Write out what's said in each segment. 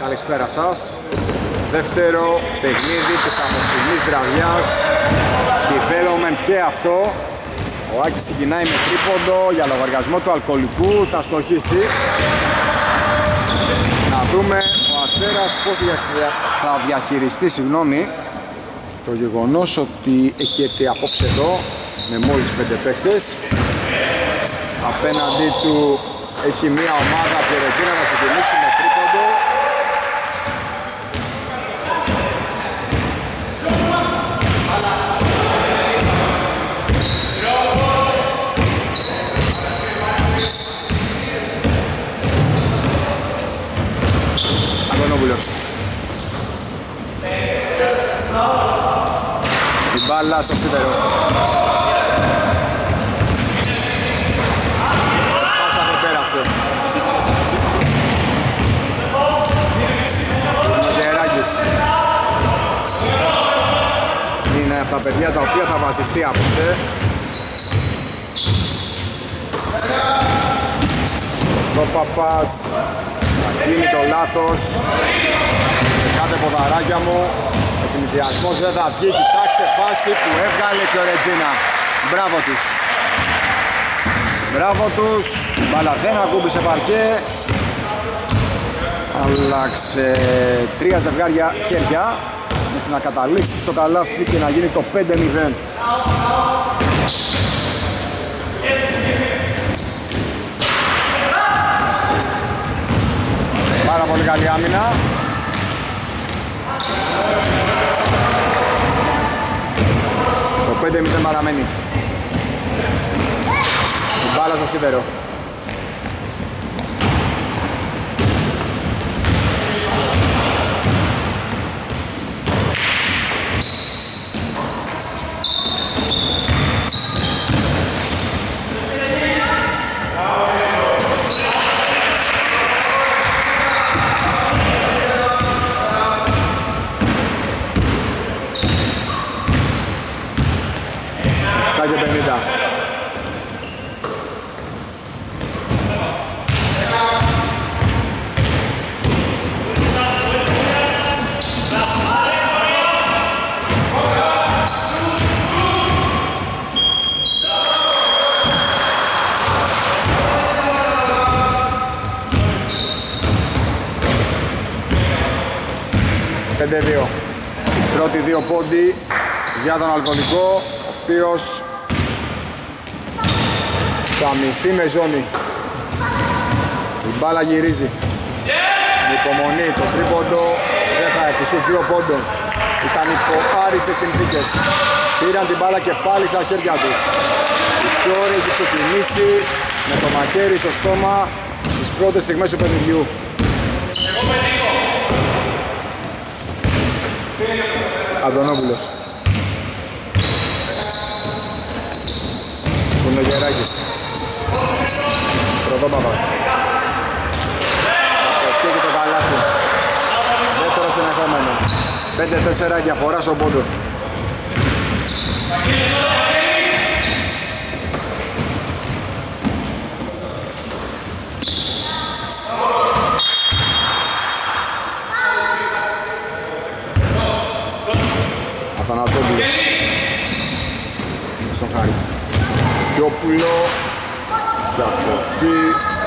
Καλησπέρα σας. Δεύτερο παιχνίδι της απόψινής βραδιάς. Development και αυτό. Ο Άκης ξεκινάει με τρίποντο για λογαριασμό του αλκοολικού. Θα στοχίσει. Να δούμε ο Αστέρας πώς θα διαχειριστεί το γεγονός ότι έχει έρθει απόψε εδώ με μόλις 5 παίχτες. Απέναντί του έχει μία ομάδα Φιωρεντίνα να ξεκινήσει με τρίποντο. Αντωνόπουλος. Η μπάλα στο σίδερο. Πάσα δεν πέρασε. Ο Γεράκης είναι από τα παιδιά τα οποία θα βασιστεί απόψε. Το Παπάς θα γίνει το λάθος. Κάτε ποδαράκια μου. Ο συνδυασμός δεν θα βγει. Κοιτάξτε φάση που έβγαλε και ο Ρετζίνα. Μπράβο τους. Μπράβο τους. Μπάλα δεν ακούμπησε παρκέ. Άλλαξε 3 ζευγάρια χέρια μέχρι να καταλήξει στο καλάθι και να γίνει το 5-0. Πάρα πολύ καλή άμυνα. Το 5-0 παραμένει. Η μπάλα στο σίδερο. Πρώτοι 2 πόντι για τον αλκοολικό, ο οποίος θα αμυνθεί με ζώνη. Η μπάλα γυρίζει. Με υπομονή, το τρίποντο δεν θα έρθει, 2 πόντων. Ήταν υπό άριστες συνθήκες. Πήραν την μπάλα και πάλι στα χέρια τους. Η Φιόρη έχει ξεκινήσει με το μαχαίρι στο στόμα τις πρώτες στιγμές του παιχνιδιού. Αντωνόπουλος. Κουνογεράκης. Πρωτόπαπας. Αποκύγει το καλάθι. Δεύτερο συνεχόμενο. 5-4 διαφορά στον πόντο. Αθανασόπουλος. Στον Χάρη. Γιόπουλο. Για αυτή.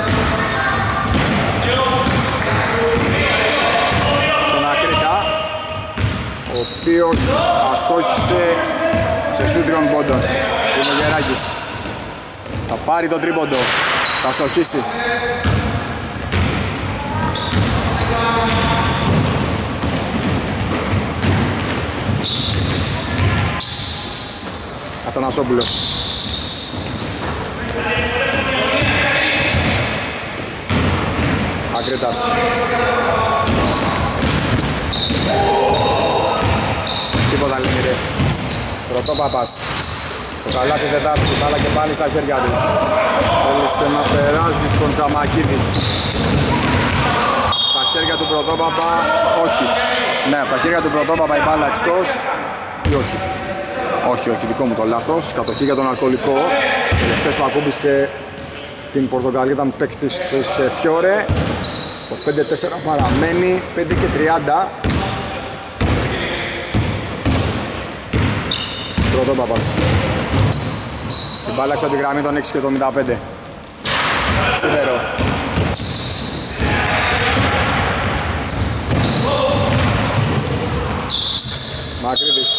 Στον Ακρίτα, ο οποίος αστόχησε σε σούτ 3 πόντων. Είναι ο Γεράκης. Θα πάρει το τρίποντο. Θα στοχίσει. Αθανασόπουλος. Ακρίτας. Τίποτα λιμιρές. Πρωτόπαπας. Το καλάθι Τετάρτη, μπάλα και πάλι στα χέρια του. Θέλησε να περάσει στον Τσαμακίδη. Τα χέρια του Πρωτόπαπα, όχι. Ναι, από τα χέρια του Πρωτόπαπα η μπάλα εκτός ή όχι. Όχι, δικό μου το λάθος. Κατοχή για τον αλκοολικό. Τελευταίες που ακούμπησε την Πορτογαλία ήταν παίκτης της Φιόρε. Το 5-4 παραμένει, 5 και 30. Πρώτο Παπάς. Η μπάλα έξω από τη γραμμή των 6 και το 75. Σίδερο. Μακρύδης.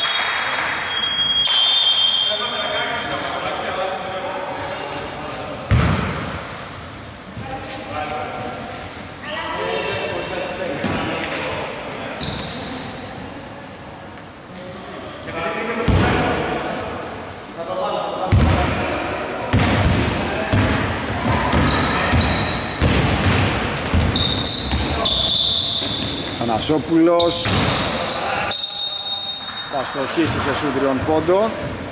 Ανασόπουλος θα στοχίσει σε σούτ 3 πόντων.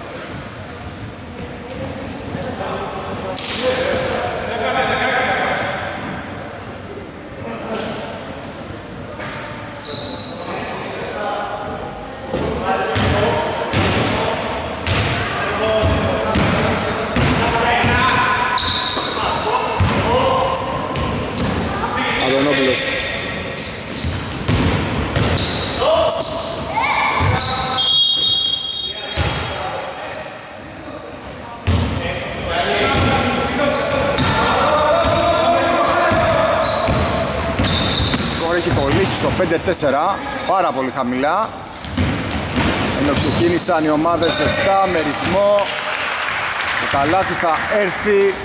Αντωνόπουλος. Στο 5-4, πάρα πολύ χαμηλά, ενώ ξεκίνησαν οι ομάδες ζεστά με ρυθμό. Το καλάθι θα έρθει.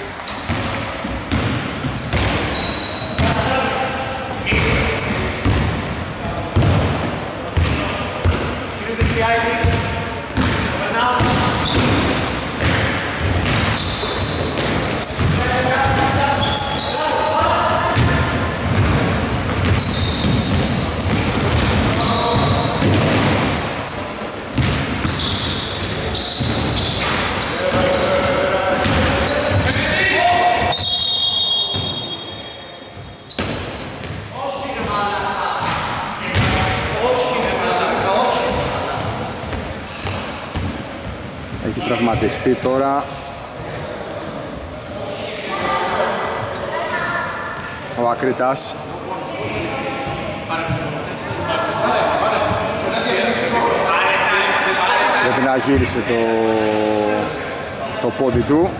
Έχει τραυματιστεί τώρα ο Ακρίτας. Πρέπει να γύρισε το πόδι του.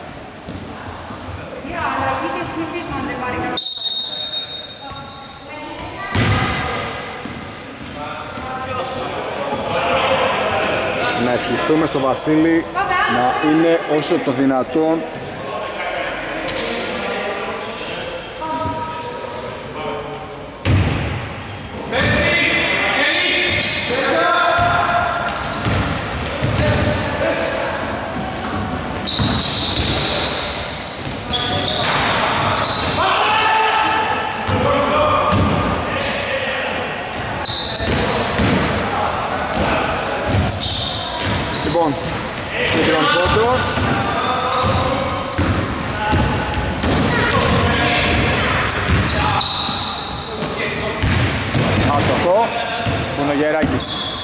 Να ευχηθούμε στο Βασίλη να είναι όσο το δυνατόν άστοχο, Φουνογεράκης.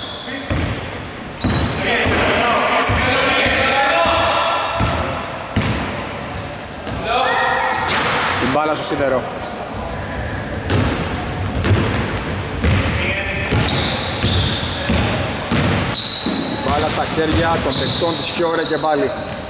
Την μπάλα στο σίδερο. Μπάλα στα χέρια των παικτών της Χιόρε και πάλι.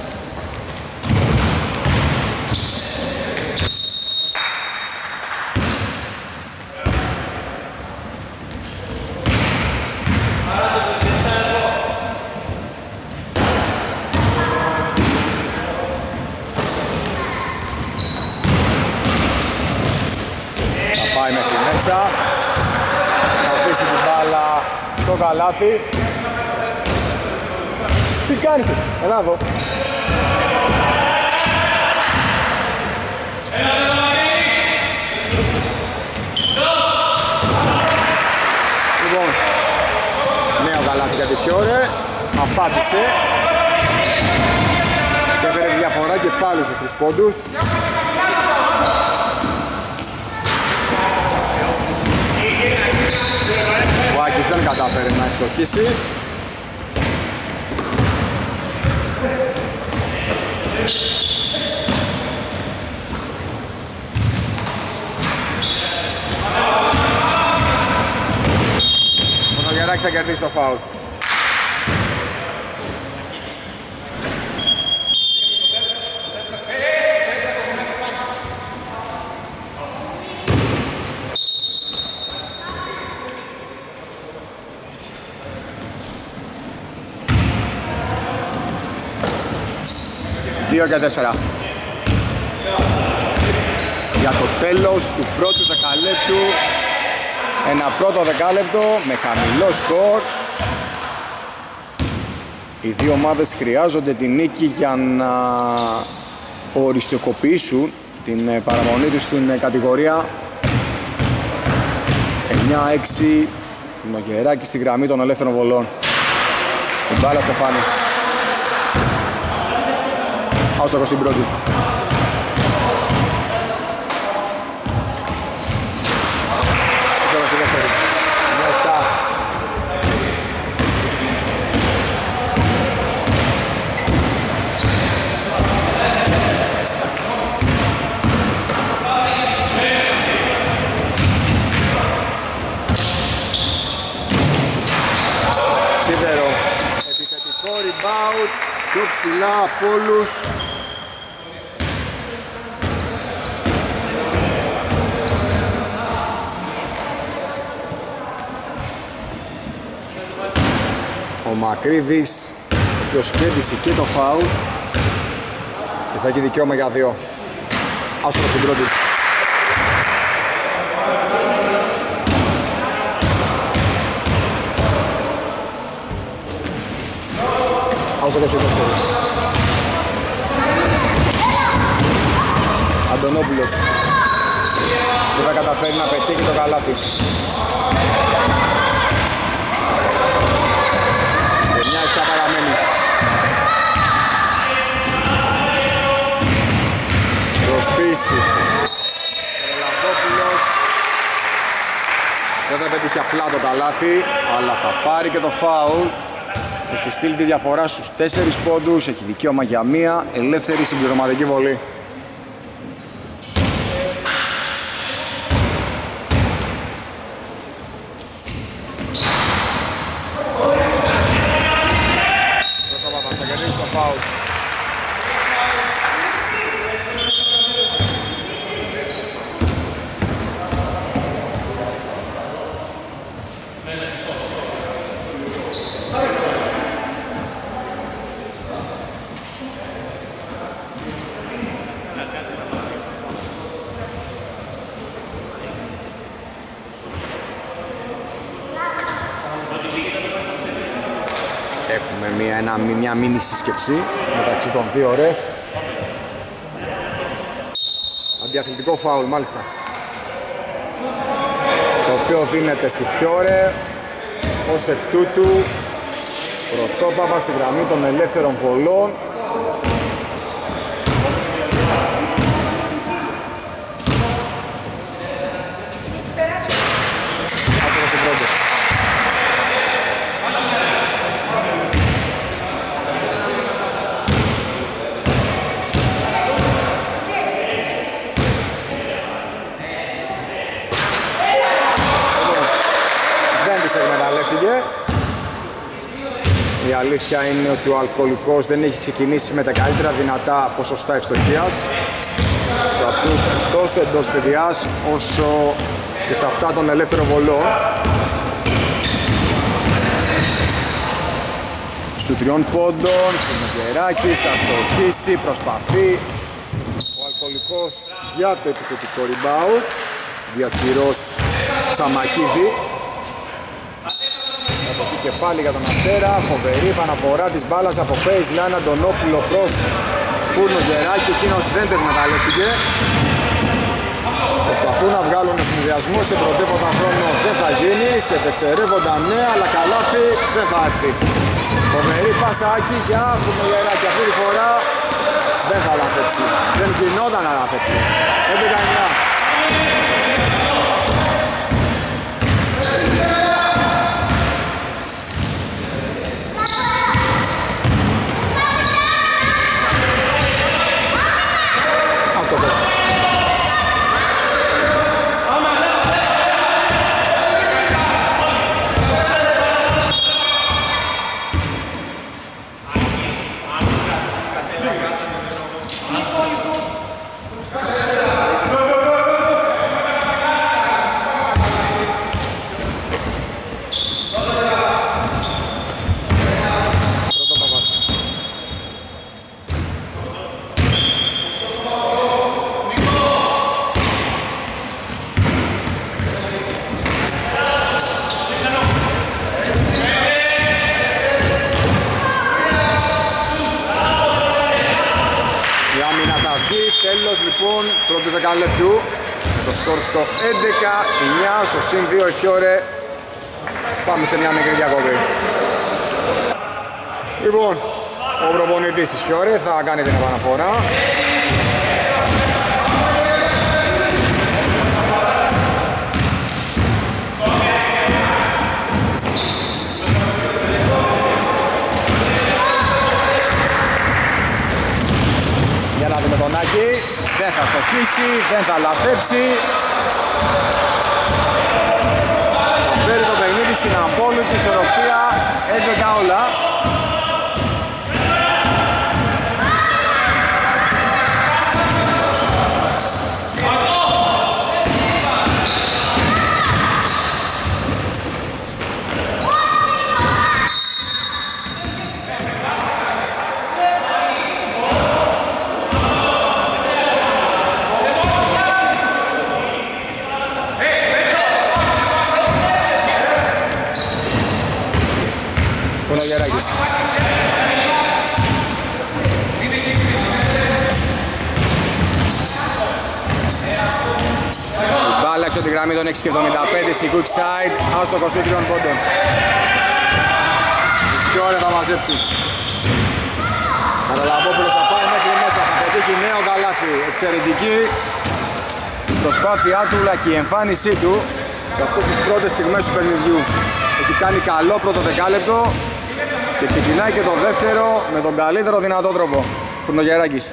Θα πάει μέχρι μέσα. Θα αφήσει την μπάλα στο καλάθι. Τι κάνεις, έλα εδώ. Λοιπόν, νέο καλάθι για τη Φιόρε. Απάντησε. Και έφερε διαφορά και πάλι στους 3 πόντους. Ο Άκης δεν κατάφερε να ευστοχίσει. θα κερδίσει το φάουλ. Δύο και 4. Για το τέλος του πρώτου δεκαλέπτου. Ένα πρώτο δεκάλεπτο με χαμηλό σκορ. Οι δύο ομάδες χρειάζονται την νίκη για να οριστικοποιήσουν την παραμονή τους στην κατηγορία. 9-6 Φουνογεράκη στη γραμμή των ελεύθερων βολών. Η μπάλα στο Φάνη. Άστοχος στην πρώτη. Σίδερο, επιθετικό rebound, πιο ψηλά από όλους. Ο Μακρύδης, ο οποίος κέρδισε και το φάουλ και θα έχει δικαίωμα για 2. Άστρο στην πρώτη. Άστρο στην δεύτερη. Αντωνόπουλος δεν θα καταφέρει να πετύχει το καλάθι. Παραμένει. Προσπίσει. Ο Λαμπόπουλος δεν θα πετύχει απλά το καλάθι, αλλά θα πάρει και το φάουλ. Έχει στείλει τη διαφορά στους 4 πόντους, έχει δικαίωμα για μία ελεύθερη συμπληρωματική βολή. Μια μίνι σύσκεψη μεταξύ των δύο ρεφ. Αντιαθλητικό φάουλ μάλιστα, το οποίο δίνεται στη Φιόρε. Ως εκ τούτου πρωτόπαπα στη γραμμή των ελεύθερων βολών. Η αλήθεια είναι ότι ο αλκοολικός δεν έχει ξεκινήσει με τα καλύτερα δυνατά ποσοστά ευστοχίας στα σουτ τόσο εντός παιδιάς όσο και σε αυτά των ελεύθερων βολών. Σου 3 πόντων, Φουνογεράκης θα στοχίσει, προσπαθεί. Ο αλκοολικός για το επιθετικό rebound, διαχειρός Τσαμακίδη. Και πάλι για τον Αστέρα, φοβερή επαναφορά της μπάλας από baseline, Αντωνόπουλο προς Φουνογεράκη, εκείνος δεν το εκμεταλλεύτηκε. Προσπαθούν να βγάλουν συνδυασμό, σε πρωτεύοντα χρόνο δεν θα γίνει, σε δευτερεύοντα ναι, αλλά καλάθι δεν θα έρθει. Φοβερή πασάκι για Φουνογεράκη, αυτή τη φορά δεν θα λαθέψει, δεν γινόταν να λαθέψει. 11-9. άμυνα θα βγει. Τέλος λοιπόν πρώτου δεκαλέπτου. Το σκορ στο 11-9, στο συν 2 η Φιόρε. Πάμε σε μια μικρή διακοπή. Λοιπόν, ο προπονητής της Φιόρε θα κάνει την επαναφορά. Για να δούμε τον Άκη, δεν θα στοχίσει, δεν θα λαθέψει. Θα φέρει το παιχνίδι στην απόλυτη ισορροπία, 11 όλα. Φωνογεράκης. Η μπάλα έξω τη γραμμή των 6,75 στη quick side, άστοχος 3 πόντων. Η Σκιόρε θα μαζέψει. Καταλαβόπουλος θα πάει μέχρι μέσα, θα πετύχει νέο καλάθι. Εξαιρετική η προσπάθειά του, αλλά και η εμφάνισή του σε αυτές τις πρώτες στιγμές του παιχνιδιού. Έχει κάνει καλό πρώτο δεκάλεπτο και ξεκινάει και το δεύτερο με τον καλύτερο δυνατό τρόπο. Φουρνογεράκης.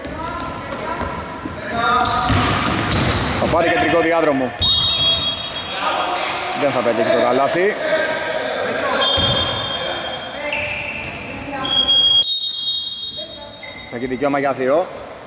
Θα πάρει κεντρικό διάδρομο. Δεν θα πετύχει το καλάθι. Θα έχει δικαίωμα για θείο.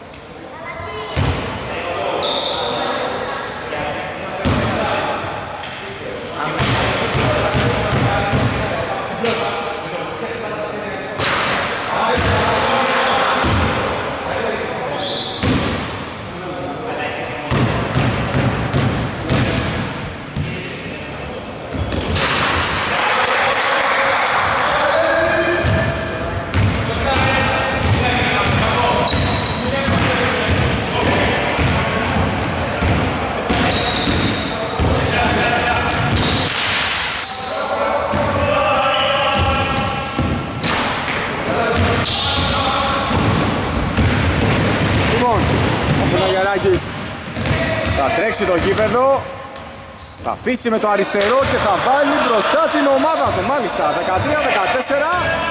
Θα τρέξει το γήπεδο, θα αφήσει με το αριστερό και θα βάλει μπροστά την ομάδα του. Μάλιστα, 13-14.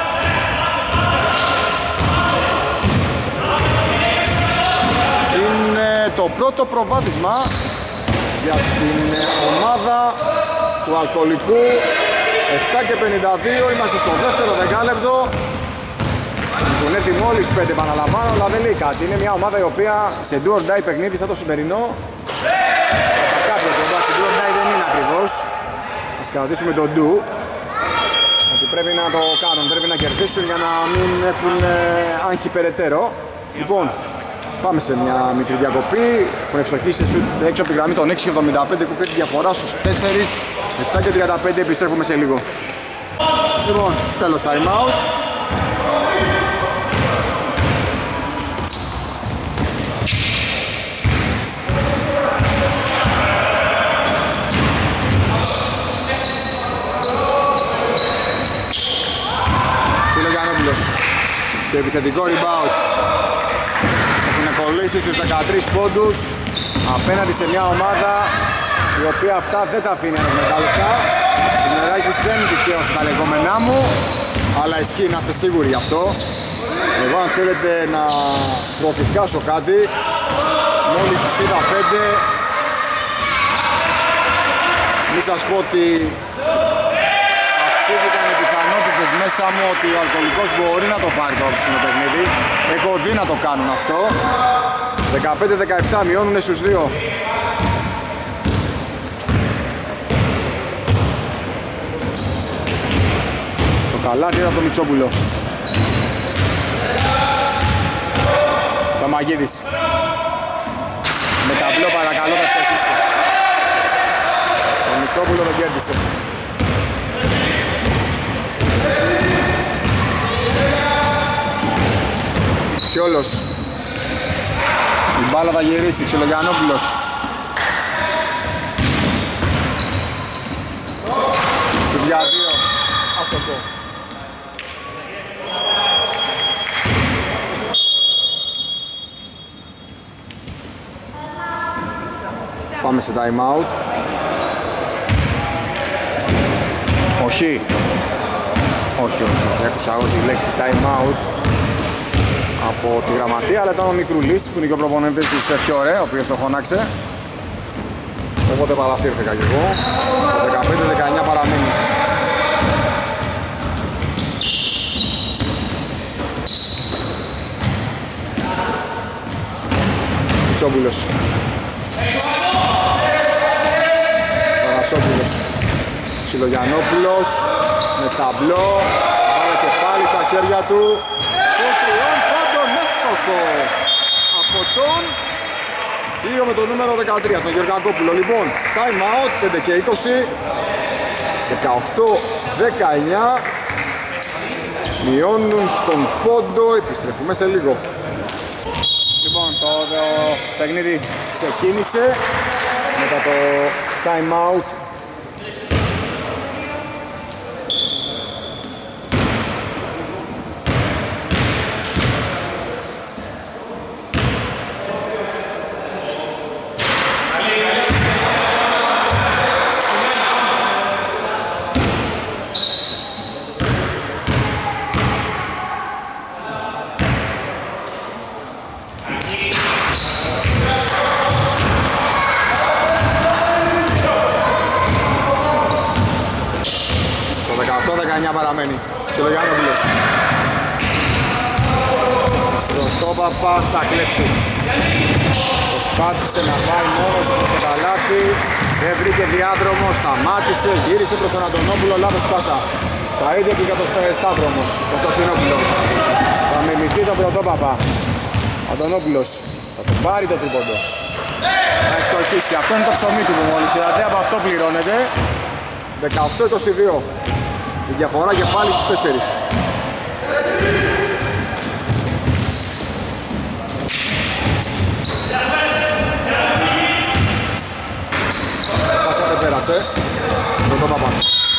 Είναι το πρώτο προβάδισμα για την ομάδα του Αλκοολικού. 7-52, είμαστε στο δεύτερο δεκάλεπτο. Έχουν έρθει μόλις 5, επαναλαμβάνω, αλλά δεν λέει κάτι. Είναι μια ομάδα η οποία σε do or die παιχνίδι σαν το σημερινό. Τα κάποια το εντάξει, do or die δεν είναι ακριβώς. Ας κρατήσουμε το do. Ότι πρέπει να το κάνουν, πρέπει να κερδίσουν για να μην έχουν άγχη περαιτέρω. Λοιπόν, πάμε σε μια μικρή διακοπή. Έχουν ευστοχίσει έξω από τη γραμμή των 6,75 που φέρει διαφορά στους 4. 7-35, επιστρέφουμε σε λίγο. Λοιπόν, τέλος time out. Το επιθετικό rebound έχουν κολλήσει στους 13 πόντους απέναντι σε μια ομάδα η οποία αυτά δεν τα αφήνει ανεκμετάλλευτα. Ο Μεράκης δεν δικαίωσε τα λεγόμενά μου, αλλά ισχύει, να είστε σίγουροι γι' αυτό. Εγώ αν θέλετε να προφυκάσω κάτι, μόλις τους είδα 5, μη σας πω ότι αυξήθηκαν οι πιθανότητες μέσα μου ότι ο Αλκοολικός μπορεί να το πάρει το όψινο παιχνίδι. Έχω δει να το κάνουν αυτό. 15-17 μειώνουνε στους 2. Το καλάθι ήταν το Μητσόπουλο. Σαμαγίδης. Με ταμπλό παρακαλώ θα στοχίσει. Το Μητσόπουλο δεν κέρδισε. Φιόλος. μπάλα θα γυρίσει, Ξυλογιαννόπουλος. Στους για 2, άστοχο. Πάμε σε time out. Όχι. Όχι, άκουσα εγώ τη λέξη time out από τη γραμματεία, αλλά ήταν ο Μικρουλής που είναι και ο προπονητής της Εφιωρέ, ο οποίος το φωνάξε. Οπότε παρασύρθηκα κι εγώ. Το 15-19 παραμείνει. Κουτσόπουλος. Πανασόπουλος. Ξυλογιαννόπουλος με ταμπλό. Βάλε και πάλι στα χέρια του. Στο τριών πόντων εύστοχο από τον 2 με το νούμερο 13, τον Γεωργακόπουλο. Λοιπόν, time out, 5 και 20. 18-19. Μειώνουν στον πόντο, επιστρέφουμε σε λίγο. Λοιπόν, το παιχνίδι ξεκίνησε μετά το time out. Παραμένει Ξυλογιαννόπουλος. Πρωτόπαπας θα κλέψει. Προσπάθησε να πάει μόνος προς το καλάθι. Δεν βρήκε διάδρομο, σταμάτησε, γύρισε προς τον Αντωνόπουλο, λάθος πάσα. Τα ίδια και για το Σταύρομος, το Σταστινόπουλο. Θα μιμηθεί τον Πρωτόπαπα. Αντωνόπουλος θα τον πάρει το τρίποντο. Θα εξτοχίσει, αυτό είναι το ψωμί του μόλις, δηλαδή από αυτό πληρώνεται. 18-22. Η διαφορά και πάλι στους 4. Πάσα δεν πέρασε. Πρωτόπαπας.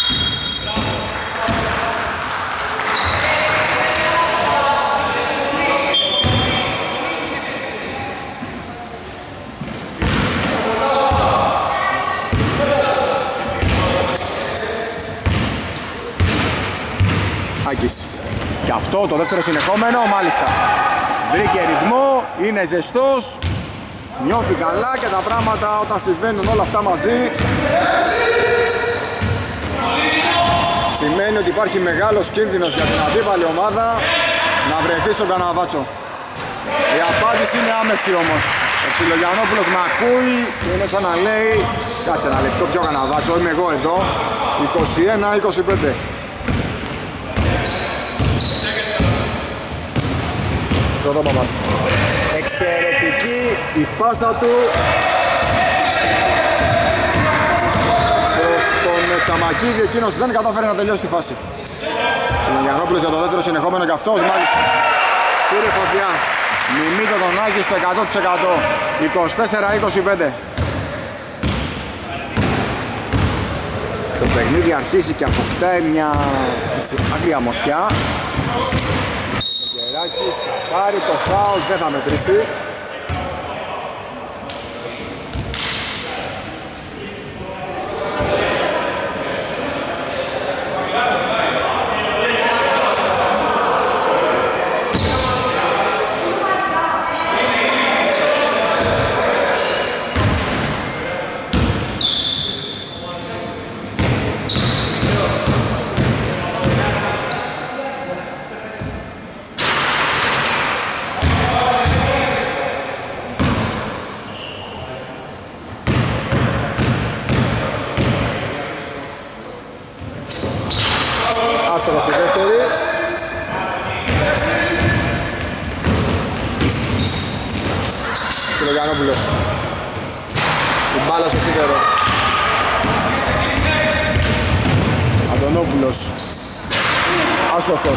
Και αυτό το δεύτερο συνεχόμενο, μάλιστα. Βρήκε ρυθμό, είναι ζεστός, νιώθει καλά και τα πράγματα όταν συμβαίνουν όλα αυτά μαζί σημαίνει ότι υπάρχει μεγάλος κίνδυνος για την αντίπαλη ομάδα να βρεθεί στον καναβάτσο. Η απάντηση είναι άμεση όμως. Ο Ξυλογιαννόπουλος με ακούει και είναι σαν να λέει κάτσε ένα λεπτό, πιο καναβάτσο, είμαι εγώ εδώ. 21-25. Πρωτόπαπας. Εξαιρετική η πάσα του προς τον Τσαμακίδη, εκείνος δεν κατάφερε να τελειώσει τη φάση. Ξυλογιαννόπουλος για το δεύτερο συνεχόμενο και αυτός μάλιστα. Κύριε Φωτιά, μιμείτε τον Άκη στο 100%. 24-25. Το παιχνίδι αρχίζει και αποκτάει μια άγρια μορφιά. Γεράκης θα πάρει το φάουλ, δεν θα μετρήσει. Άστοχο στη δεύτερη. Ξυλογιαννόπουλος. Η μπάλα στο σίδερο. Αντωνόπουλος. Άστοχος.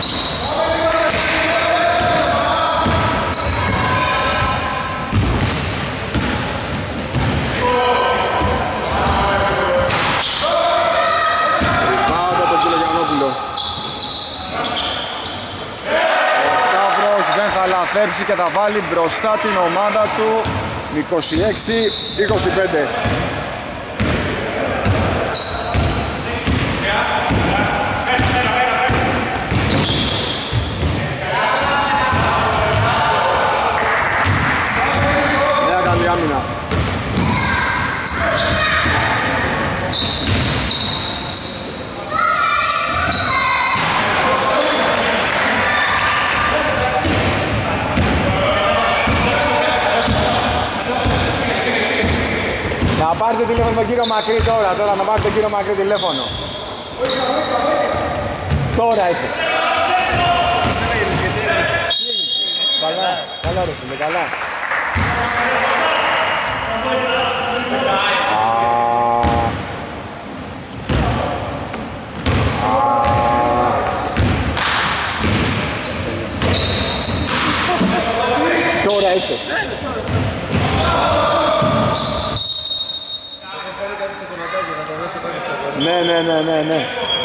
επιστρέψει και θα βάλει μπροστά την ομάδα του 26-25. Νέα καλή άμυνα. Να πάρετε τηλέφωνο τον κύριο Μακρύ τώρα να πάρετε τον κύριο Μακρύ τηλέφωνο. Τώρα είπες. Καλά ρε φίλε, καλά. Τώρα είπες. Ναι.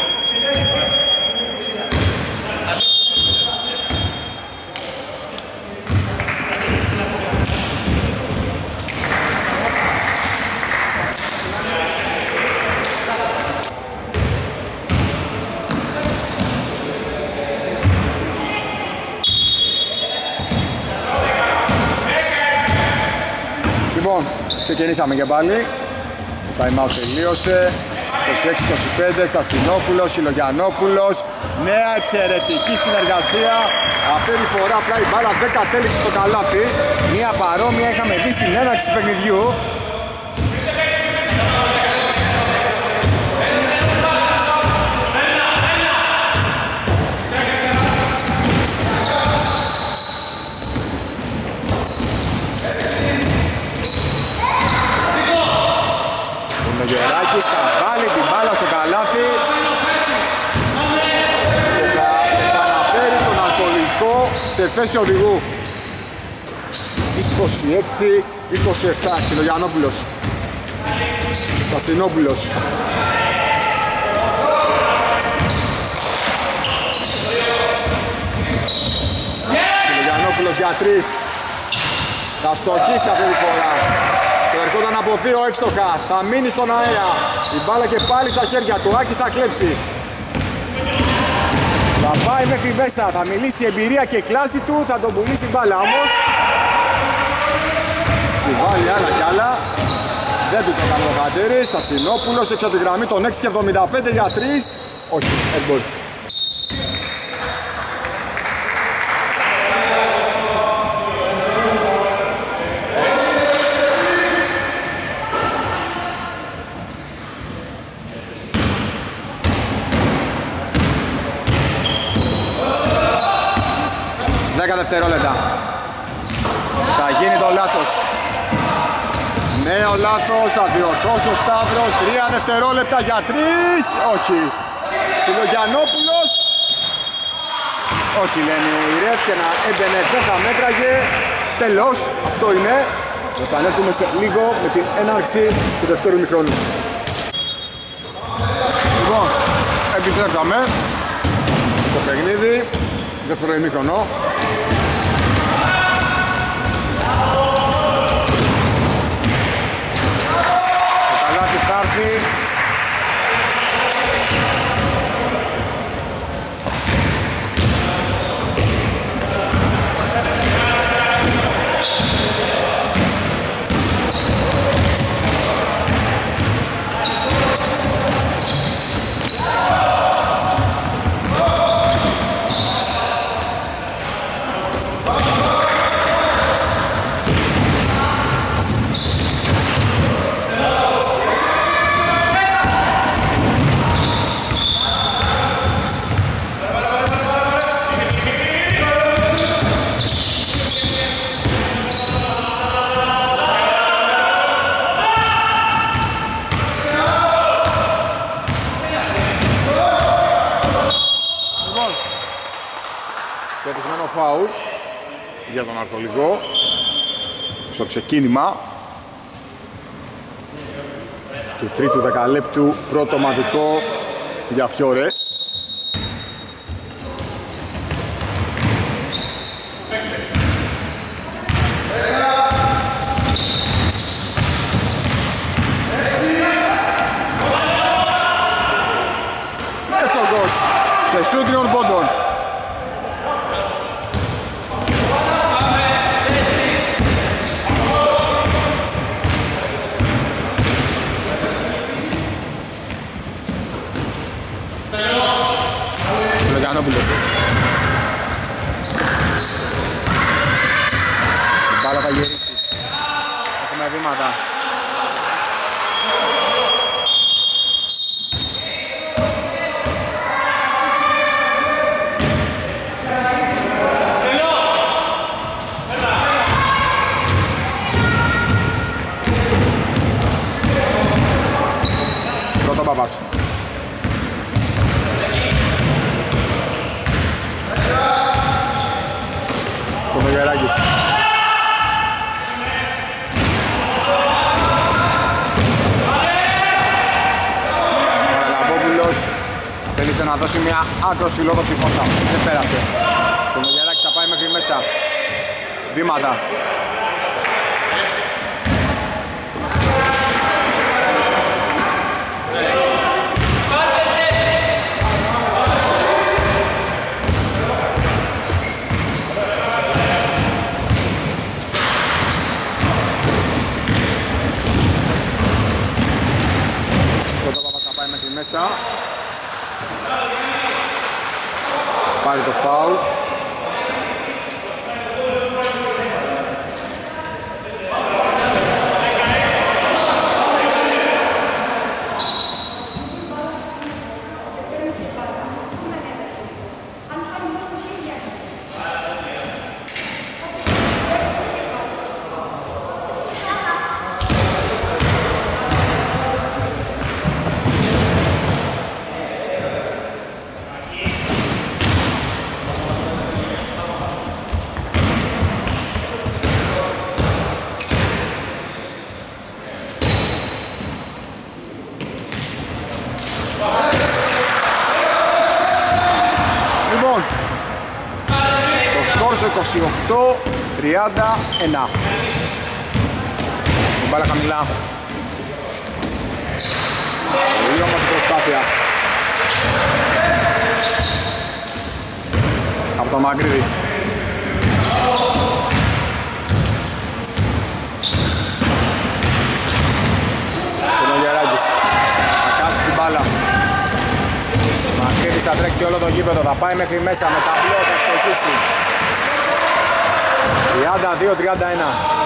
Λοιπόν, ξεκινήσαμε και πάλι. Το time out τελείωσε. 26-25, Στασινόπουλος, Χιλογιαννόπουλος. Νέα εξαιρετική συνεργασία. Αυτή τη φορά απλά η μπάλα δεν κατέληξε στο καλάθι. Μία παρόμοια είχαμε δει στην έναρξη του παιχνιδιού. Ο Γεράκης θα βάλει την μπάλα στο καλάθι και θα επαναφέρει τον αλκοολικό σε θέση οδηγού. 26-27, Ξυλογιαννόπουλος, Στασινόπουλος. Ξυλογιαννόπουλος για 3. Θα στοχίσει αυτή τη φορά. Ερχόταν από 2 εύστοχα, θα μείνει στον αέρα. Η μπάλα και πάλι στα χέρια του, Άκης θα κλέψει. Θα πάει μέχρι μέσα, θα μιλήσει η εμπειρία και η κλάση του, θα τον πουλήσει μπάλα όμως. Του βάλει άλλα κι άλλα. Δεν του το κάνει ο Καντέρης, Στασινόπουλος έξω από τη γραμμή των 6,75 για 3. Όχι, airball. Δευτερόλεπτα. Θα γίνει το λάθος. Νέο λάθος, θα διορθώσει ο Σταύρος. 3 δευτερόλεπτα για 3. Όχι. Ξυλογιαννόπουλος. Όχι λένε οι ρεφ και να έμπαινε δεν θα μέτραγε. Τέλος. Αυτό είναι. Επανέλθουμε σε λίγο με την έναρξη του δεύτερου ημιχρόνου. Λοιπόν, επιστρέψαμε στο παιχνίδι. Δεύτερο ημίχρονο. Το καλάθι θα έρθει. Φάουλ για τον Αρθολικό στο ξεκίνημα του τρίτου δεκαλέπτου, πρώτο μαδικό για Φιόρε. και σούτ τριών πόντων. Λογιανόπουλος. Η μπάλα θα γυρίσει. Έχουμε βήματα. Πρώτο Παπάς. Κομογεράκης. Παραλαμπόπουλος θέλησε να δώσει μια άκρος φιλόδοξη πόσα. Δεν πέρασε. Κομογεράκης θα πάει μέχρι μέσα. Βήματα. Μέσα. Πάρει το φάουλ. Το σκορ 28-31. Η μπάλα χαμηλά. Πολύ όμορφη προσπάθεια από το Μαγκρίδη. Κομογεράκης θα κάσει την μπάλα. Μαγκρίδης θα τρέξει όλο το γήπεδο, θα πάει μέχρι μέσα με ταμπλό, θα εξτοχίσει. 32-31.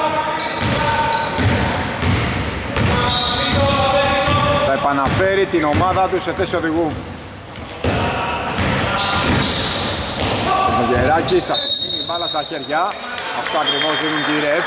Θα επαναφέρει την ομάδα του σε θέση οδηγού. Ο Γεράκης θα μείνει η μπάλα στα χέρια. Αυτό ακριβώς δίνουν τη ρεφ.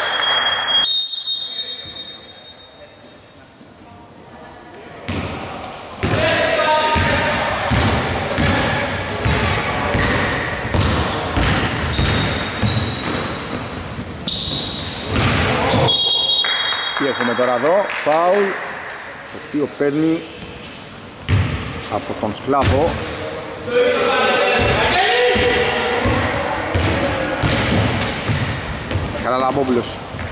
Τι έχουμε τώρα εδώ, φάουλ, το οποίο παίρνει από τον Σκλάβο. Καραλαμπόπουλος.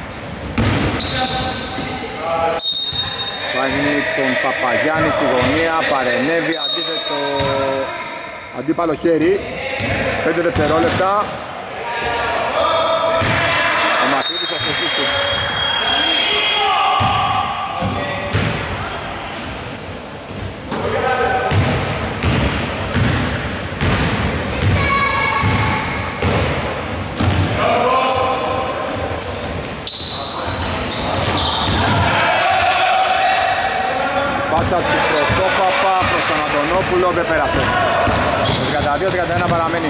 Φάγνει τον Παπαγιάννη στη γωνία, παρενέβη αντίθετο αντίπαλο χέρι. 5 δευτερόλεπτα. Ο Μαθήτης θα στοχίσει. Πάσα του Πρωτόπαπα προς τον Αντωνόπουλο, δεν πέρασε. 32-31 παραμένει.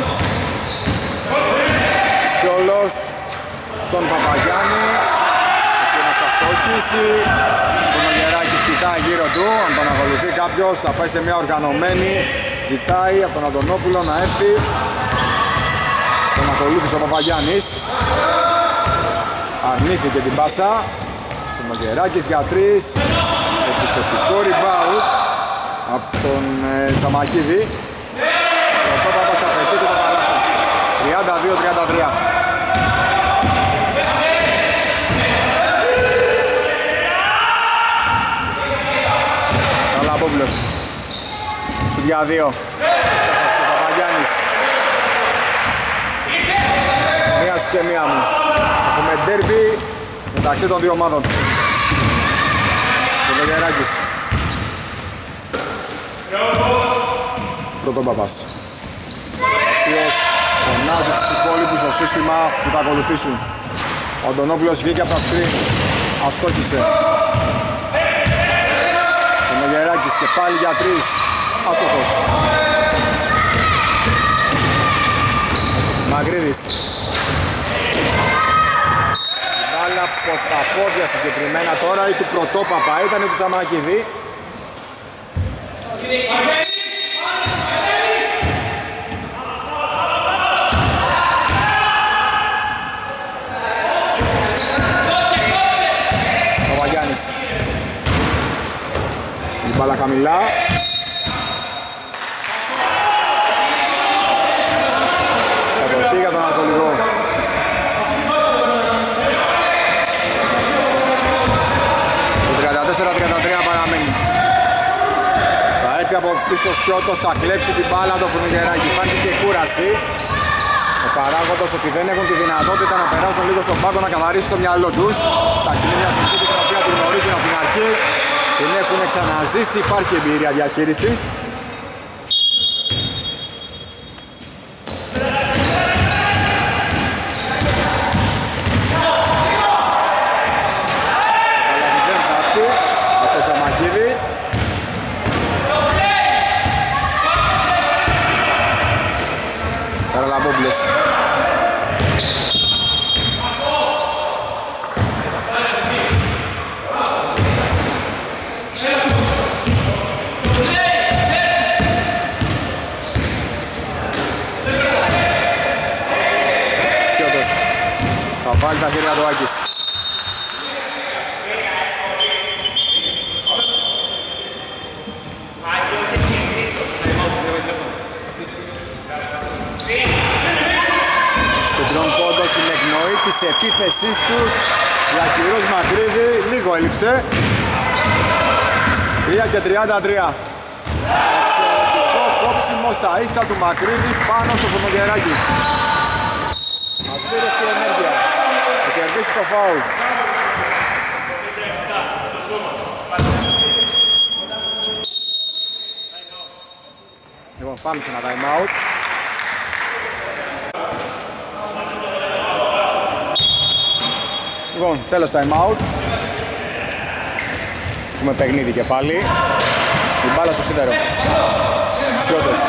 Σιόλος στον Παπαγιάννη, εκείνος θα στοχίσει. Τον Αγεράκης κοιτάει γύρω του, αν τον ακολουθεί κάποιος θα πάει σε μια οργανωμένη. Ζητάει από τον Αντωνόπουλο να έρθει. Τον ακολούθησε ο Παπαγιάννης. Αρνήθηκε την πάσα. Τον Αγεράκης για 3. Επιθετικό rebound από τον Τσαμακίδη. Το Παπας απαιτεί και το παράθυρο. 32-33. Καλαμπόπουλος. Σου για 2. Ο και μία μου. Έχουμε ντέρμπι μεταξύ των δύο ομάδων. Και Λογεράκης. Πρώτον Παπάς. Ποιος φωνάζει στους υπόλοιπους το σύστημα που θα ακολουθήσουν. Ο Αντωνόπουλος βγήκε από τα σκριν. Αστόχησε. Ο Λογεράκης και πάλι για τρεις. Άστοχος. Μαγκρίδης. Μπάλα από τα πόδια συγκεκριμένα τώρα, ή του Πρωτόπαπα ήταν ή του Τσαμακίδη. Ο Βαγιάννης. Η μπάλα χαμηλά. Κατοχή για τον Ανατολικό. Το 34-33 παραμένει. Θα έρθει από πίσω Σιώτος, θα κλέψει την μπάλα το Φουνιγεράκι. Υπάρχει και κούραση. Ο παράγοντος ότι δεν έχουν τη δυνατότητα να περάσουν λίγο στον πάγκο να καθαρίσουν το μυαλό τους. Εντάξει, είναι μια συνθήκη την οποία την γνωρίζουν από την αρχή. Την έχουν ξαναζήσει, υπάρχει εμπειρία διαχείρισης. Βάλει τα χέρια του Άκης. Το τρон πόντος είναι εκνοή της επίθεσής τους. Διαχειρός Μακρύδη, λίγο έλειψε. 3 και 33. Εξαιρετικό κόψιμο στα ίσα του Μακρύδη πάνω στο Φουνογεράκι. Αστήρευτη ενέργεια. Θα κερδίσει το φάουλ. Λοιπόν, πάμε σε ένα time out. Λοιπόν, τέλος time out. Έχουμε παιχνίδι και πάλι. Η μπάλα στο σίδερο. Σιώτος.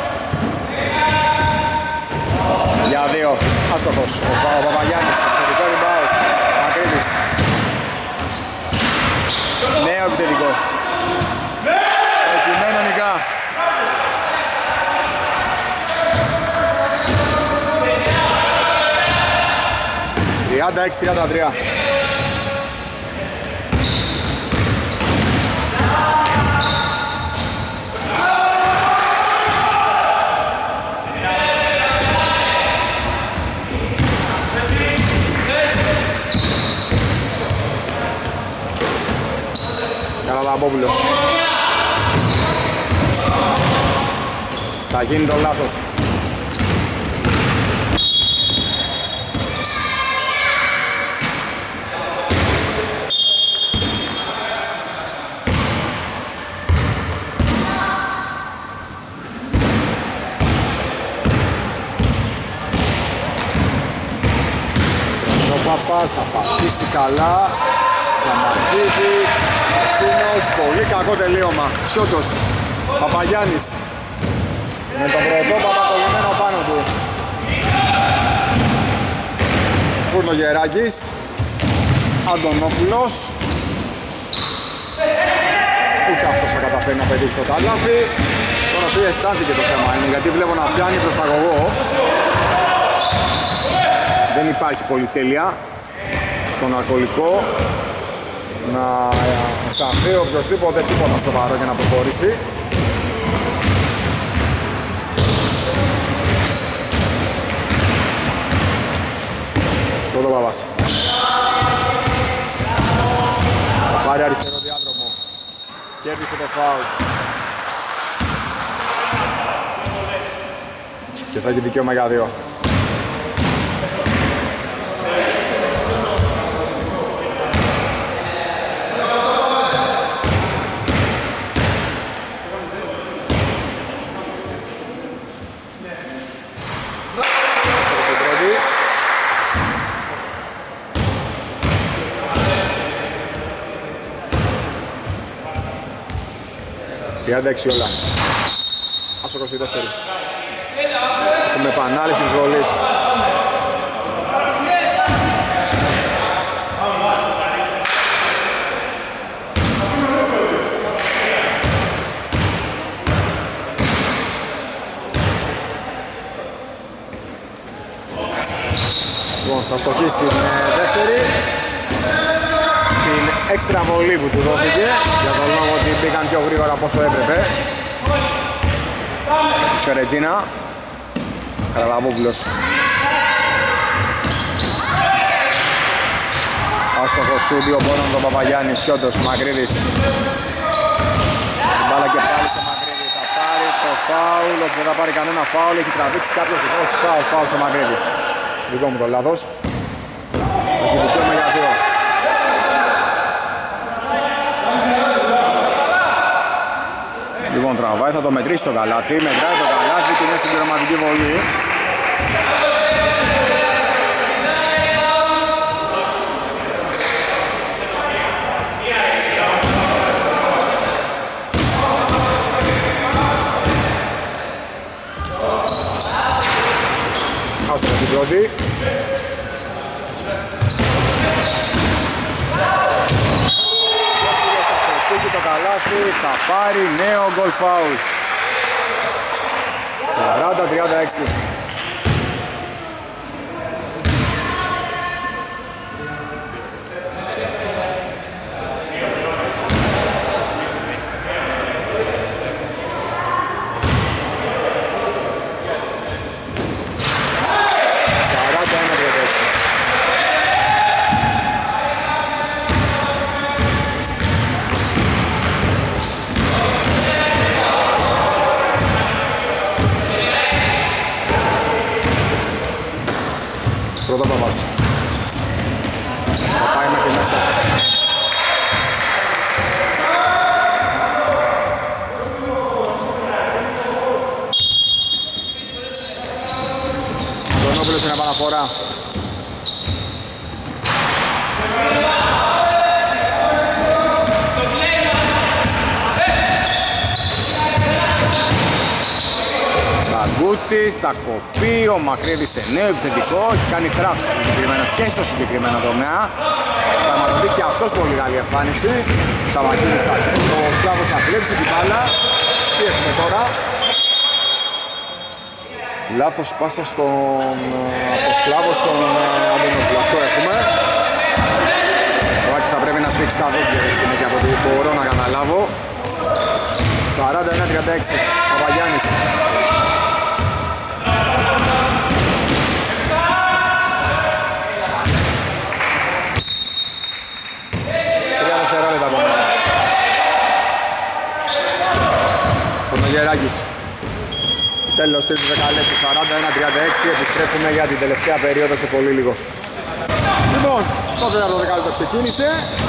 Για δύο. Άστοχος. Ο Παπαγιάννης. Επιθετικό rebound. Μακρύδης. Νέο επιθετικό. Εκειμένο νικά. ...36-33. Καραλαμπόπουλος. Θα γίνει το λάθος. Ο Παπάς θα πατήσει καλά. Τζαμακίδη. Αυτήνος, πολύ κακό τελείωμα. Σιώτος. Παπαγιάννης. Με τον Πρωτόπαπα κολλημένο πάνω του. Φούρνογεράκης. Αντωνόπουλος. Ούτε αυτός θα καταφέρει να πετύχει το τάλαφι. Τώρα τι αισθάνθηκε το θέμα είναι, γιατί βλέπω να πιάνει προς αγωγό. Δεν υπάρχει πολυτέλεια στον αλκοολικό. Να σαφεί οποιοσδήποτε τίποτα σοβαρό για να προχωρήσει. Πρώτο Παπάς. Θα πάρει αριστερό διάδρομο. Κέρδισε το φάουλ. Και θα έχει δικαίωμα για δύο. 36 όλα. Άσοκος η δεύτερη. Έχουμε επανάληψη της βολής. Λοιπόν, θα στοχίσει την δεύτερη. Την έξτρα βολή που του δόθηκε, για τον λόγο ότι πήγαν πιο γρήγορα από όσο έπρεπε. Σφερετζίνα. Χαραλαβόπουλος. Άστοχος σου, δύο πόνων τον Παπαγιάννης, Σιόντος, Μακρύδης. Την μπάλα και πάλι στο Μακρύδη, θα πάρει το φάουλ, ότι δεν θα πάρει κανένα φάουλ, έχει τραβήξει κάποιος, όχι φάουλ στο Μακρύδη. Δικό μου το λάθος. Έχει δικαίωμα για δύο. Λοιπόν, τραβάει, θα το μετρήσει το καλάθι, μετράει το καλάθι και είναι συμπληρωματική βολή. Άστοχος στην πρώτη. Το καλάθι θα πάρει νέο γκολ φάουλ. 40-36. Πρώτα Παπάς. Θα πάει μέχρι μέσα. Αντωνόπουλος είναι επαναφορά. Κούτης, θα κοπεί, ο Μακρύδης σε νέο επιθετικό, έχει κάνει θράψη και στο συγκεκριμένο τομέα. Πραγματοποιεί και αυτός πολύ καλή εμφάνιση. Σαββακίδης θα κλέψει, ο Σκλάβος θα κλέψει την μπάλα. Τι έχουμε τώρα? Λάθος πάσα από Σκλάβο στον Αντωνόπουλο. Αυτό έχουμε. Ο Άκης θα πρέπει να σφίξει τα δόντια συνέχεια από ό,τι μπορώ να καταλάβω. 41-36, Παπαγιάννης. Γεράκης. Τέλος τρίτου δεκαλέπτου, 41-36, επιστρέφουμε για την τελευταία περίοδο σε πολύ λίγο. Λοιπόν, το τέταρτο δεκαλέπτο ξεκίνησε.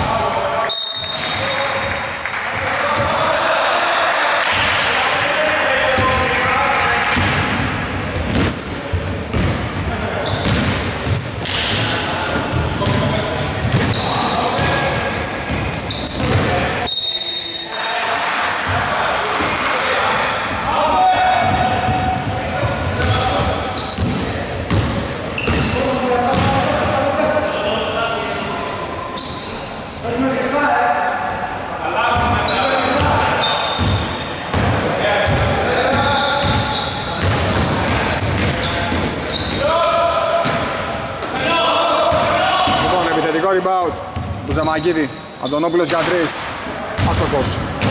Rebound του Ζαμαγκίδη, Αντωνόπουλος για τρεις, άστοχος.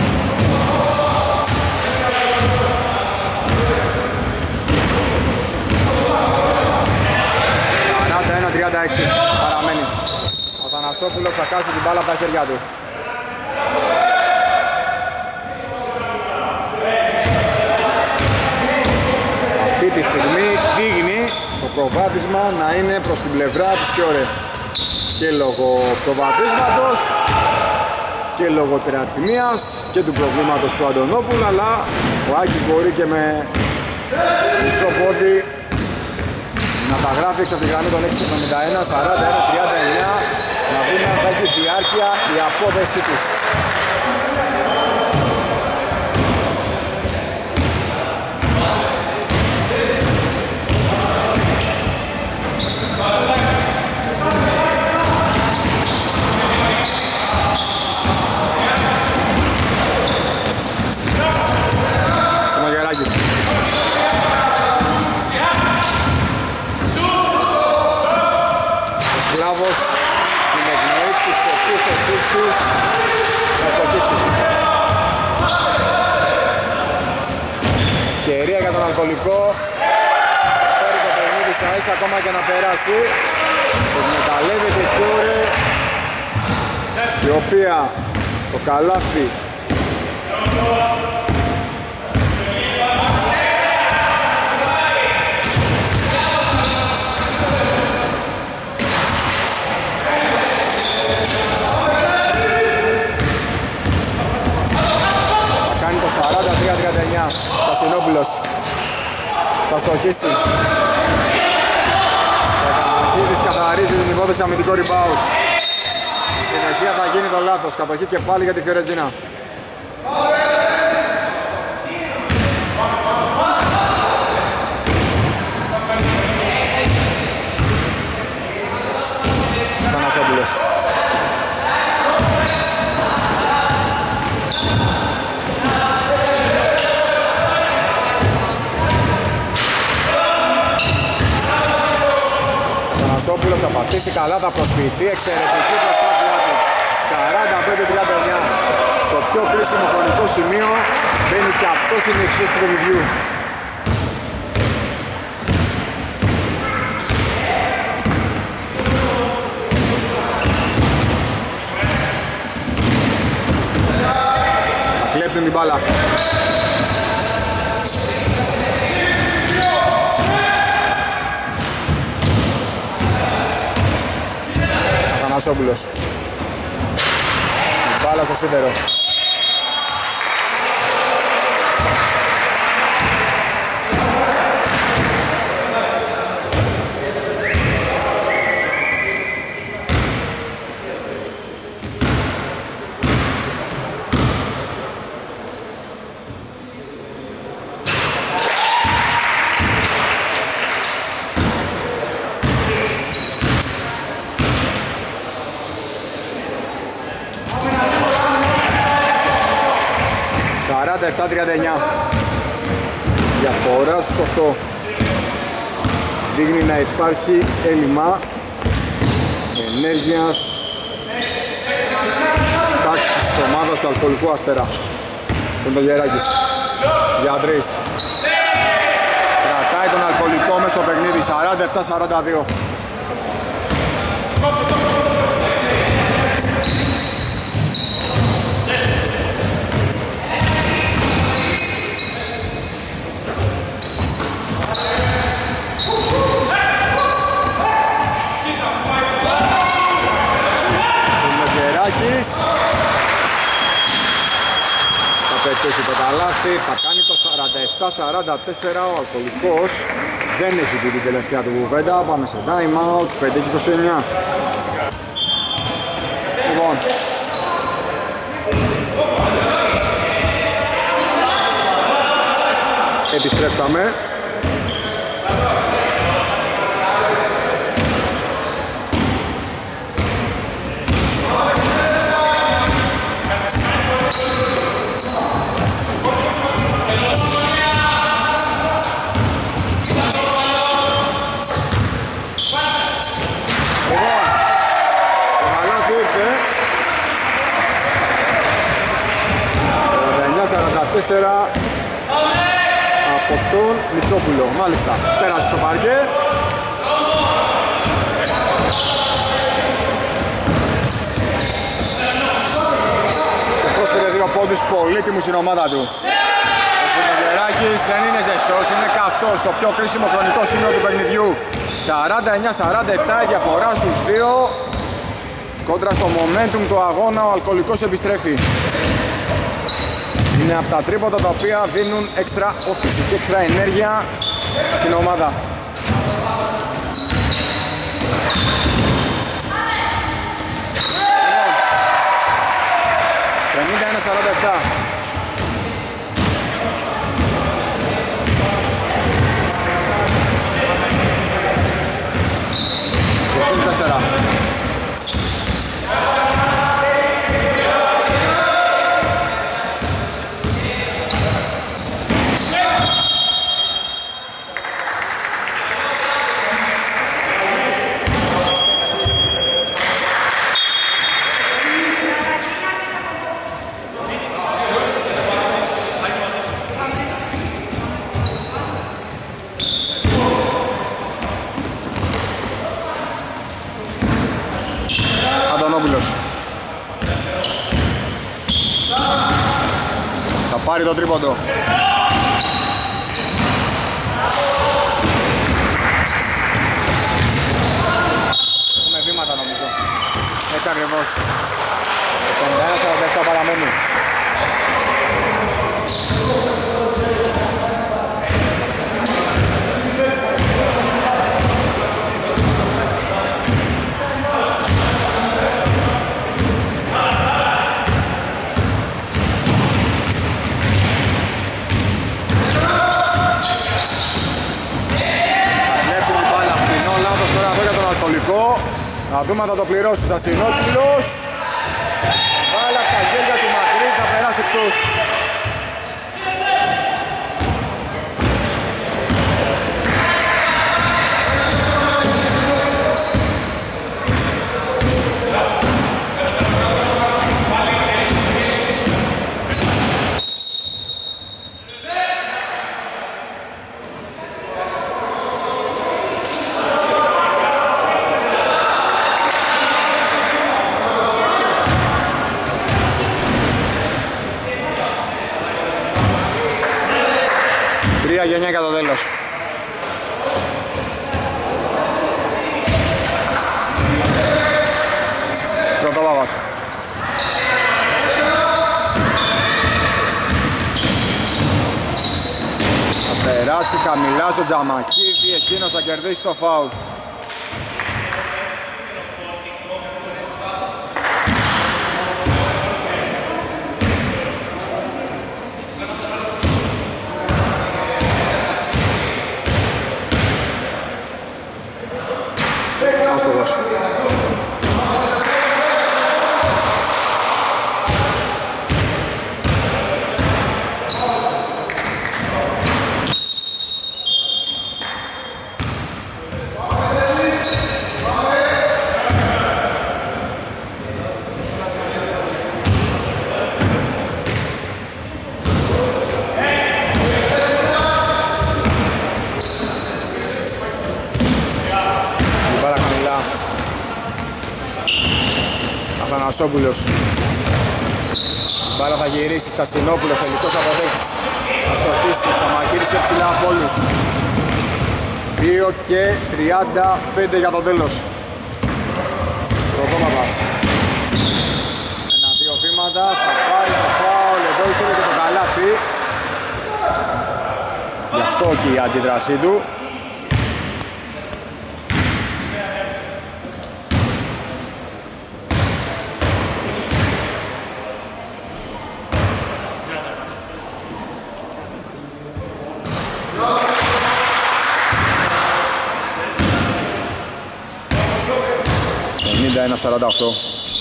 41-36, παραμένει. Ο Θανασόπουλος θα κάσει την μπάλα από τα χέρια του. Αυτή τη στιγμή δείχνει το προβάδισμα να είναι προς την πλευρά της πιο ωραία. Και λόγω προβαδίσματος και λόγω υπερατιμίας και του προβλήματος του Αντωνόπουλου, αλλά ο Άκης μπορεί και με μισό πόδι να τα γράφει έξω από τη γραμμή των 6.71, 41-39, να δούμε αν θα έχει διάρκεια η απόδεσή τους. του. Θα στοχίσει. Ευκαιρία για τον Αλκοολικό. Φέρει το παιχνίδι σαν ίσα ακόμα και να περάσει. Το εκμεταλλεύεται η Φιόρε, η οποία το καλάθι θα κάνει το 43-39. Σασινόπουλος θα στοχίσει. Κατανακίδης καθαρίζει την υπόθεση αμυντικό rebound. Η συνεχεία θα γίνει το λάθος. Κατοχή και πάλι για τη Φιωρεντίνα. Θανασόπουλος. Θανασόπουλος θα πατήσει καλά, θα προσποιηθεί, εξαιρετική προσπάθειά του. 45-39. Στο πιο κρίσιμο χρονικό σημείο μπαίνει και αυτός στην εξής του παιχνιδιού. Θα κλέψουν την μπάλα. Αθανασόπουλος. Η μπάλα στο σίδερο. Τα 7-39. Διαφορά στους 8. Δείχνει να υπάρχει έλλειμμα ενέργειας στις τάξεις της ομάδας του Αλκοολικού Αστέρα. Τον το Γεράκης. Γιαντρής. Κρατάει τον Αλκοολικό μες στο παιχνίδι. 47-42. Θα πετύχει το καλάθι, θα κάνει το 47-44. Ο Αλκοολικός δεν έχει την τελευταία του κουβέντα. Πάμε σε time out, 5-29. Λοιπόν, επιστρέψαμε. Από τον Μητσόπουλο, μάλιστα, πέρασε στο παρκέ. Και πρόσφερε 2 πόντους πολύτιμους στην ομάδα του. Ο Γεράκης δεν είναι ζεστός, είναι καυτός στο πιο κρίσιμο χρονικό σημείο του παιχνιδιού. 49-47, η διαφορά στους 2. Κόντρα στο momentum του αγώνα, ο Αλκοολικός επιστρέφει. Είναι από τα τρίποτα τα οποία δίνουν έξτρα όθηση και έξτρα ενέργεια στην ομάδα. Λοιπόν, 51-47. Στο 4. Θα πάρει το τρίποντο. Έχουμε βήματα νομίζω. Έτσι ακριβώς. 51-47 παραμένει. Να δούμε αν θα το πληρώσει ο Στασινόπουλος. Μπάλα από τα χέρια του Μακρύ, θα περάσει εκτός. Για 9 για το τέλος. Πρωτοπάπας. Θα περάσει χαμηλά στο Τζαμακίδη, εκείνος θα κερδίσει το φάουλ. Αθανασόπουλος. Η μπάλα θα γυρίσει, Στασινόπουλος, τελικός αποδέκτης. Θα στοχίσει, Τσαμακίδης ψηλά από όλους. 2 και 35 για το τέλος. Πρωτόπαπας. 1-2 βήματα, θα πάρει το φάουλ, εδώ ήθελε και το καλάθι. Γι' αυτό και η αντίδρασή του. Είναι 48.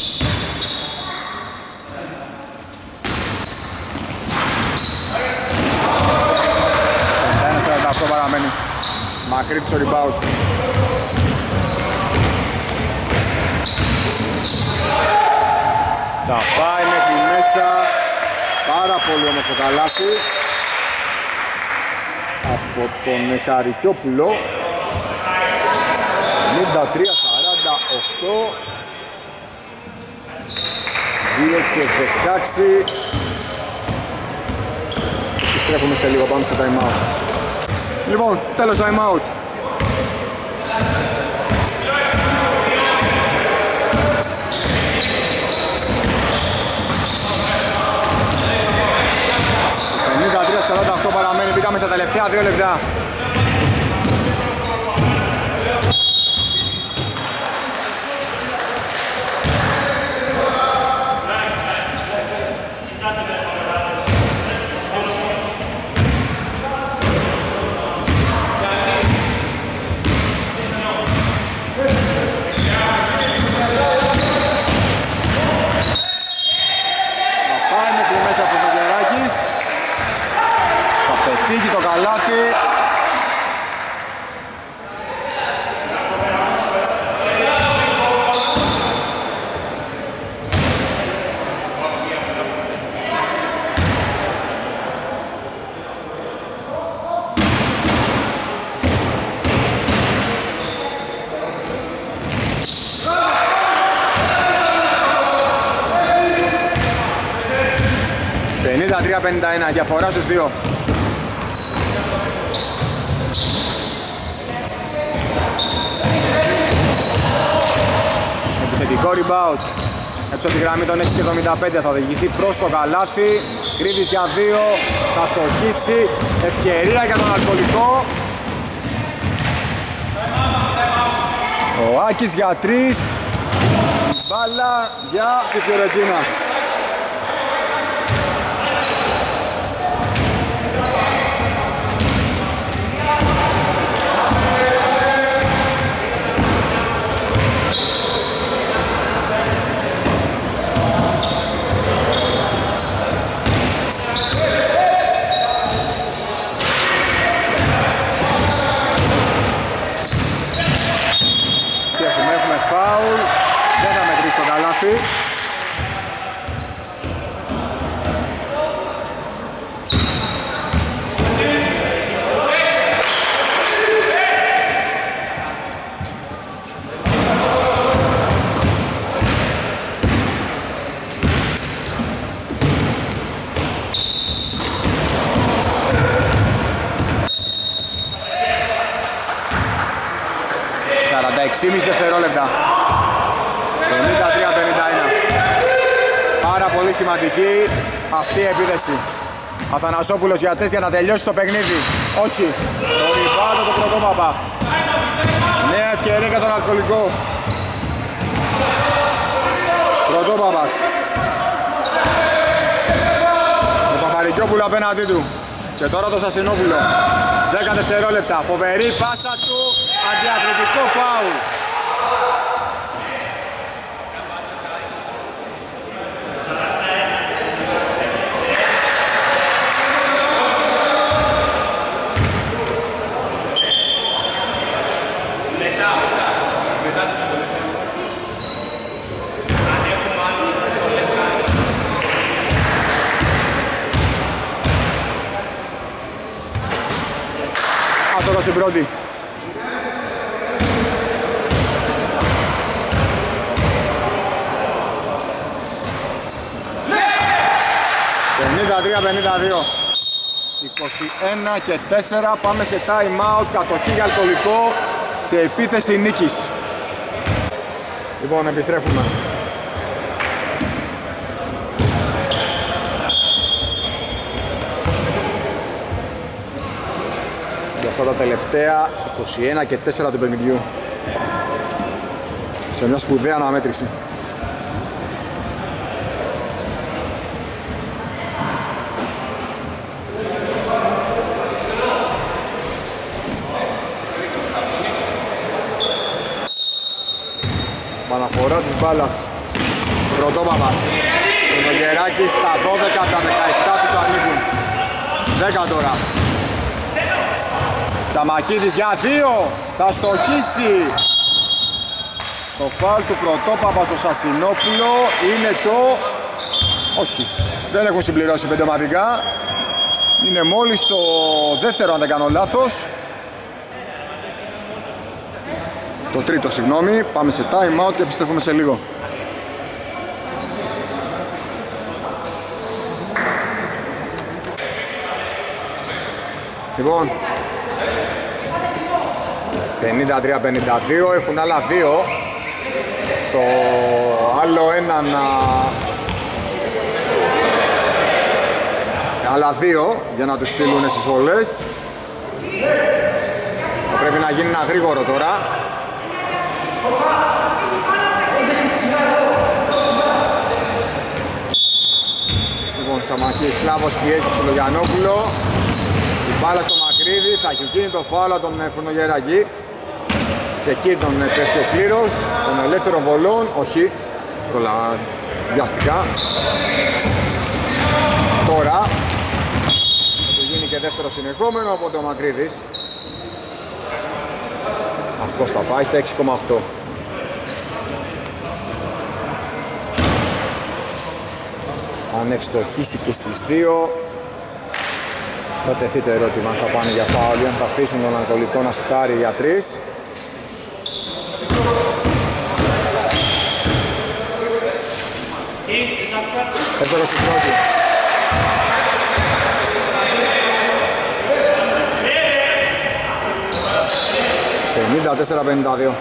Αυτό παραμένει. Μακρύ στο rebound. Θα πάει μέχρι μέσα. Πάρα πολύ όμορφο καλάθι από τον Χαρικιόπουλο. 53-48. 2 και 16. Επιστρέφουμε σε λίγο, πάμε στο time out. Λοιπόν, τέλος time out. ...53-48 παραμένει, μπήκαμε στα τελευταία 2 λεπτά. Φύγει το καλάθι. 53-51, διαφορά στους δύο. Επιθετικό rebound. Έτσι από τη γραμμή των 6.75 θα οδηγηθεί προς το καλάθι. Κρύβης για 2, θα στοχίσει. Ευκαιρία για τον Αλκοολικό. Ο Άκης για 3. Μπάλα για τη Φιωρεντίνα. Δεν θα μετρήσει το καλάθι. ...46,5 δευτερόλεπτα. 53-51. Πάρα πολύ σημαντική αυτή η επίδεση. Αθανασόπουλος για 3 για να τελειώσει το παιχνίδι. Όχι. Το ριμπάουντ το Πρωτόπαπα. Νέα ευκαιρία για τον Αλκοολικό. Πρωτόπαπας. Ο Παπαρικιόπουλο απέναντί του. Και τώρα το Σασινόπουλο. 10 δευτερόλεπτα. Φοβερή πάσα του. Αντιαθλητικό φάουλ. Άστοχο στην πρώτη. ...53-52. 21 και 4. Πάμε σε time out. Κατοχή για Αλκοολικό. Σε επίθεση νίκης. Λοιπόν, επιστρέφουμε. Για αυτά τα τελευταία 21 και 4 του παιχνιδιού. Σε μια σπουδαία αναμέτρηση. Παναφορά της μπάλας. Πρωτόπαπας. Ο Γεράκης στα 12 από τα 17 τους ανήκουν. 10 τώρα. Τσαμακίδης για 2. Θα στοχίσει. Το φάουλ του Πρωτόπαπα στο Σασινόπουλο είναι το... Όχι. Δεν έχουν συμπληρώσει 5 ομαδικά. Είναι μόλις το δεύτερο αν δεν κάνω λάθος. Το τρίτο, συγγνώμη. Πάμε σε time out και επιστρέφουμε σε λίγο. Λοιπόν, 53-52, έχουν άλλα 2. Στο άλλο έναν... άλλα 2 για να τους στείλουν στις βολές. Θα πρέπει να γίνει ένα γρήγορο τώρα. Λοιπόν, Τσαμακής, Σκλάβος πιέζει Ξυλογιαννόπουλο. Η μπάλα στο Μακρύδι, θα έχει γίνει το φάουλ τον Φουρνογεράκη. Σε εκεί τον πέφτει ο κλήρος των ελεύθερων βολών, όχι, βιαστικά. Τώρα θα του γίνει και δεύτερο συνεχόμενο, οπότε ο Μακρύδης αυτός θα πάει στα 6,8. Αν ευστοχίσει και στις 2 θα τεθεί το ερώτημα αν θα πάνε για φάουλ, αν θα αφήσουν τον Αλκοολικό να σουτάρει για 3. Δεύτερο στην πρώτη. 54-52.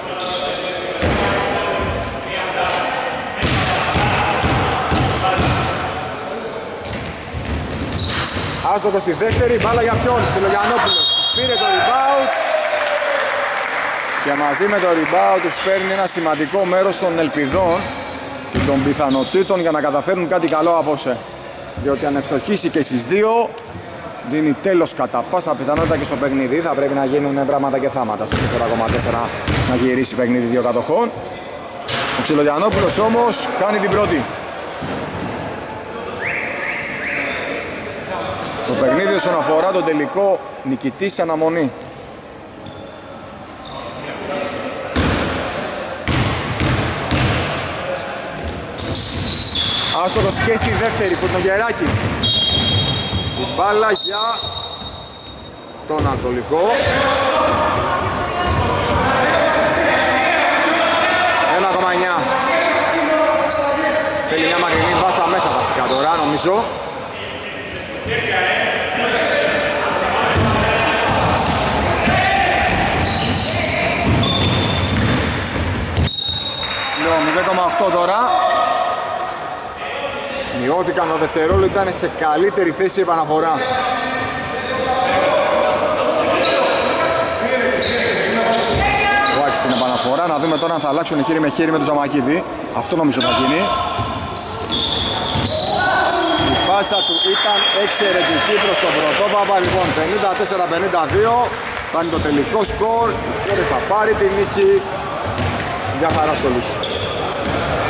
Άστοχος στη δεύτερη, μπάλα για ποιον, Στυλογιαννόπουλος. Τους πήρε το rebound και μαζί με το rebound τους παίρνει ένα σημαντικό μέρος των ελπιδών και των πιθανότητων για να καταφέρουν κάτι καλό απόψε. Διότι αν ευστοχίσει και στις δύο, δίνει τέλος κατά πάσα πιθανότητα και στο παιχνίδι. Θα πρέπει να γίνουν πράγματα και θάματα σε 4,4 να γυρίσει παιχνίδι δύο κατοχών. Ο Ξυλογιαννόπουλος όμως κάνει την πρώτη. Το παιχνίδι όσον αφορά τον τελικό νικητή σε αναμονή. Άστοχος και στη δεύτερη, Φουρνογεράκης. Η μπάλα για τον Ανατολικό. 1,9. Θέλει μια μακρινή μπάσα μέσα βασικά τώρα νομίζω. Λοιπόν, 0,8 τώρα. Μειώθηκαν το δευτερόλεπτο, ήταν σε καλύτερη θέση επαναφορά. Βάκη στην επαναφορά, να δούμε τώρα αν θα αλλάξουν χέρι με χέρι με τον Ζαμακίδη. Αυτό νομίζω θα γίνει. Η πάσα του ήταν εξαιρετική προς τον πρωτόπαπα. Λοιπόν, 54-52 θα είναι το τελικό σκορ. Τώρα θα πάρει τη νίκη. Για χαρά σε όλους.